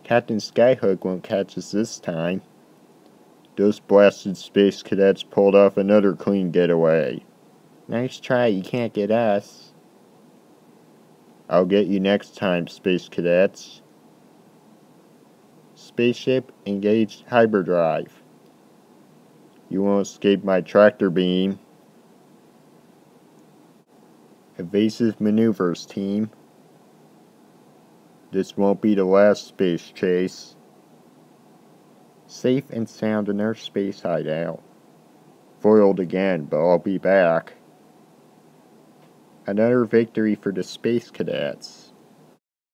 Captain Skyhook won't catch us this time. Those blasted Space Cadets pulled off another clean getaway. Nice try, you can't get us. I'll get you next time, Space Cadets. Spaceship engaged hyperdrive. You won't escape my tractor beam. Evasive maneuvers, team. This won't be the last space chase. Safe and sound in our space hideout. Foiled again, but I'll be back. Another victory for the Space Cadets.